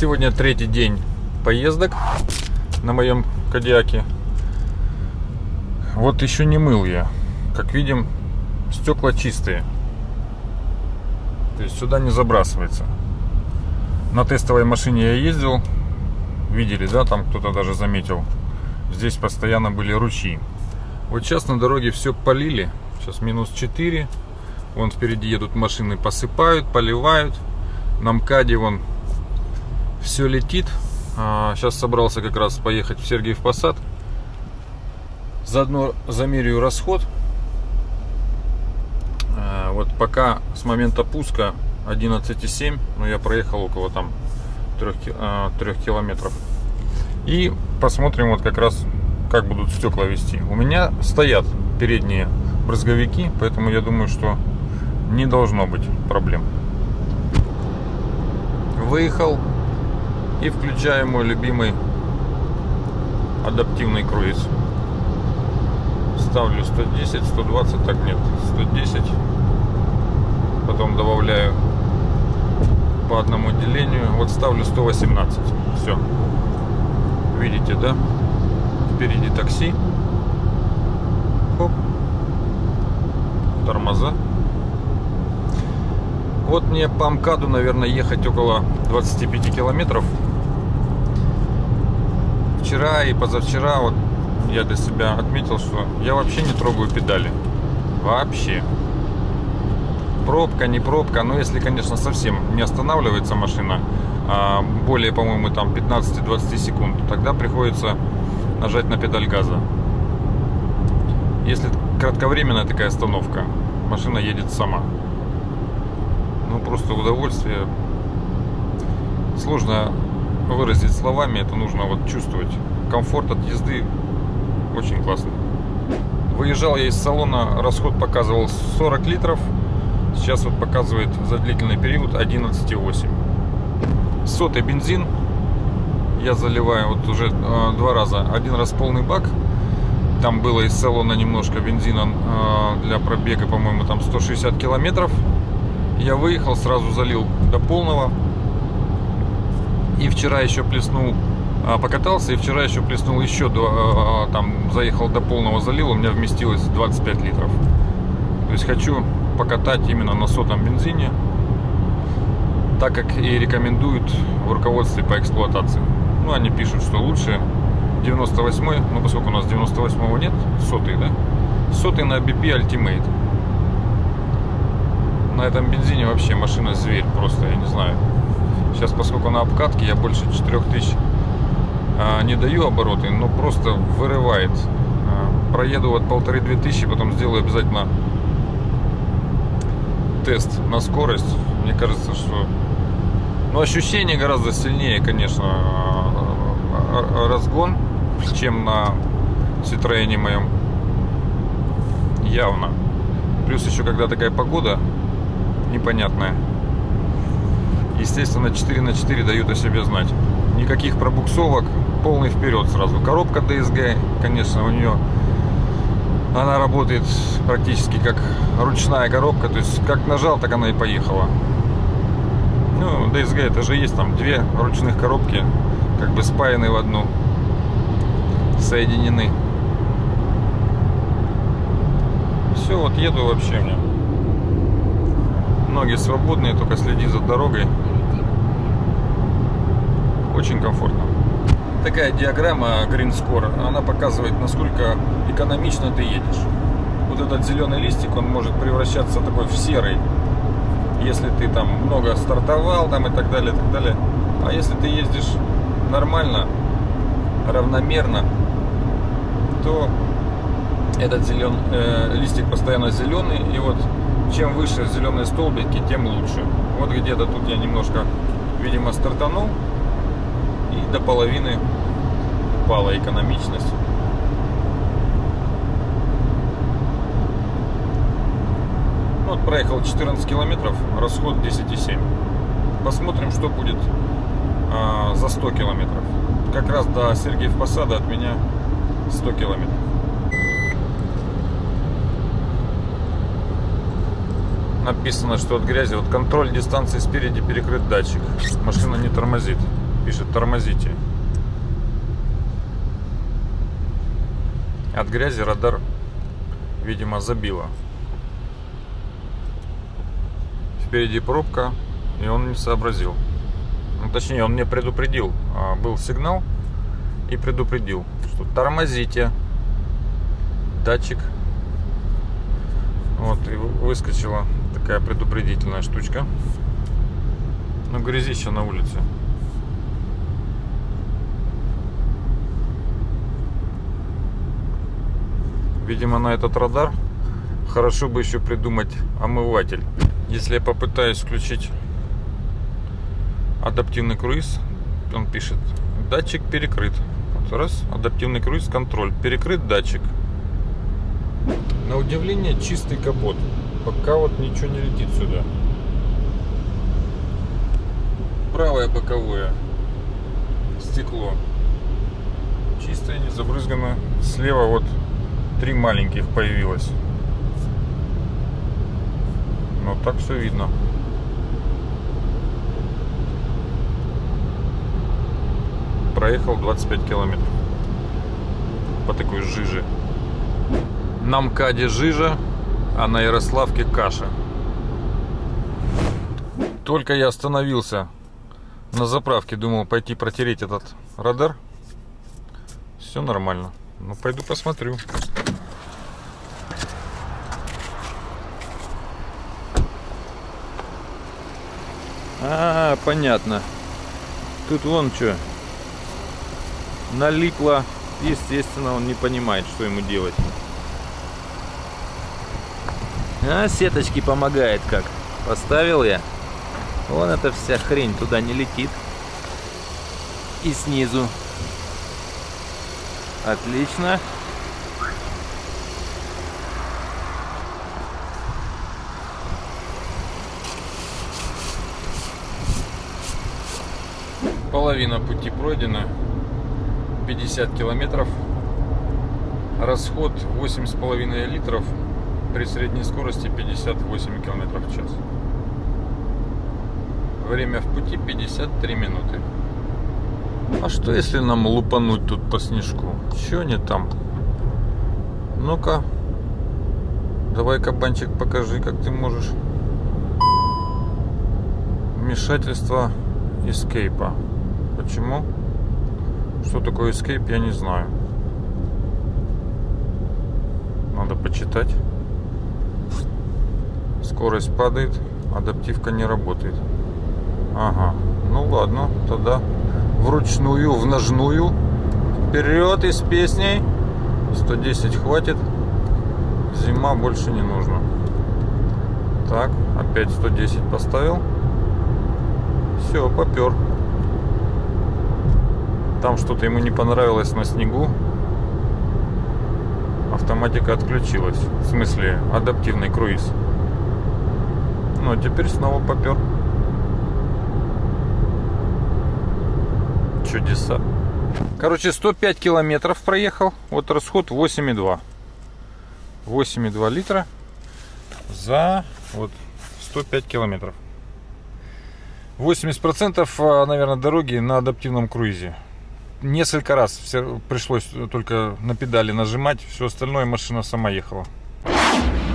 Сегодня третий день поездок на моем Кодиаке. Вот еще не мыл я. Как видим, стекла чистые. То есть сюда не забрасывается. На тестовой машине я ездил. Видели, да, там кто-то даже заметил. Здесь постоянно были ручьи. Вот сейчас на дороге все полили. Сейчас минус 4. Вон впереди едут машины, посыпают, поливают. На МКАДе вон все летит. Сейчас собрался как раз поехать в Сергиев Посад. Заодно замерю расход. Вот пока с момента пуска 11,7, но я проехал около там 3 километров. И посмотрим вот как раз, как будут стекла вести. У меня стоят передние брызговики, поэтому я думаю, что не должно быть проблем. Выехал и включаю мой любимый адаптивный круиз. Ставлю 110, 120, так нет, 110. Потом добавляю по одному делению. Вот ставлю 118. Все. Видите, да? Впереди такси. Хоп. Тормоза. Вот мне по МКАДу, наверное, ехать около 25 километров. Вчера и позавчера вот я для себя отметил, что я вообще не трогаю педали. Вообще. Пробка, не пробка. Но если, конечно, совсем не останавливается машина, более, по-моему, там 15-20 секунд, тогда приходится нажать на педаль газа. Если кратковременная такая остановка, машина едет сама. Ну, просто удовольствие. Сложно выразить словами, это нужно вот чувствовать. Комфорт от езды очень классный. Выезжал я из салона, расход показывал 40 литров. Сейчас вот показывает за длительный период 11,8. Сотый бензин. Я заливаю вот уже 2 раза. Один раз полный бак. Там было из салона немножко бензина для пробега, по-моему, там 160 километров. Я выехал, сразу залил до полного. И вчера еще плеснул, покатался, и вчера еще плеснул еще, там заехал до полного, залил, у меня вместилось 25 литров. То есть хочу покатать именно на сотом бензине, так как и рекомендуют в руководстве по эксплуатации. Ну, они пишут, что лучше 98-й, ну, поскольку у нас 98-го нет, сотый, да? Сотый на BP Ultimate. На этом бензине вообще машина зверь просто, я не знаю. Сейчас, поскольку на обкатке, я больше 4000 не даю обороты, но просто вырывает. Проеду вот 1500-2000, потом сделаю обязательно тест на скорость. Мне кажется, что ощущение гораздо сильнее, конечно, разгон, чем на Citroёне моем. Явно. Плюс еще, когда такая погода непонятная, естественно, 4×4 дают о себе знать. Никаких пробуксовок, полный вперед сразу. Коробка DSG, конечно, у нее она работает практически как ручная коробка, то есть как нажал, так она и поехала. Ну, DSG это же есть там 2 ручных коробки, как бы спаяны в одну, соединены. Все, вот еду вообще мне. Ноги свободные, только следи за дорогой. Очень комфортно. Такая диаграмма Green Score, она показывает, насколько экономично ты едешь. Вот этот зеленый листик, он может превращаться такой в серый, если ты там много стартовал там и так далее, и так далее. А если ты ездишь нормально, равномерно, то этот листик постоянно зеленый, и вот чем выше зеленые столбики, тем лучше. Вот где-то тут я немножко, видимо, стартанул, и до половины упала экономичность. Вот проехал 14 километров, расход 10,7. Посмотрим, что будет за 100 километров. Как раз до Сергиев Посада от меня 100 километров. Написано, что от грязи, вот контроль дистанции спереди, перекрыт датчик. Машина не тормозит. Пишет, тормозите. От грязи радар, видимо, забило. Впереди пробка, и он не сообразил. Ну, точнее, он мне предупредил. Был сигнал и предупредил, что тормозите. Датчик. Вот, и выскочила такая предупредительная штучка. Ну, грязище на улице. Видимо, на этот радар хорошо бы еще придумать омыватель. Если я попытаюсь включить адаптивный круиз, он пишет, датчик перекрыт. Вот раз, адаптивный круиз, контроль, перекрыт датчик. На удивление чистый капот. Пока вот ничего не летит сюда. Правое боковое стекло чистое, не забрызгано. Слева вот 3 маленьких появилось. Но так все видно. Проехал 25 километров по такой жиже. На МКАДе жижа, а на Ярославке каша. Только я остановился на заправке, думал пойти протереть этот радар. Все нормально. Ну, пойду посмотрю. Понятно. Тут вон что. Налипло. Естественно, он не понимает, что ему делать. Сеточки помогает как. Поставил я. Вон эта вся хрень туда не летит. И снизу. Отлично. Половина пути пройдена. 50 километров. Расход 8,5 литров. При средней скорости 58 километров в час. Время в пути 53 минуты. А что если нам лупануть тут по снежку? Чё не там? Ну-ка. Давай, кабанчик, покажи, как ты можешь. Вмешательство эскейпа. Почему? Что такое эскейп, я не знаю. Надо почитать. Скорость падает, адаптивка не работает. Ага, ну ладно, тогда вручную, в ножную. Вперед и с песней. 110 хватит. Зима, больше не нужно. Так, опять 110 поставил. Все, попер. Там что-то ему не понравилось на снегу. Автоматика отключилась. В смысле, адаптивный круиз. Ну, а теперь снова попер. Чудеса. Короче, 105 километров проехал. Вот расход 8,2. 8,2 литра за вот 105 километров. 80%, наверное, дороги на адаптивном круизе. Несколько раз пришлось только на педали нажимать. Все остальное машина сама ехала.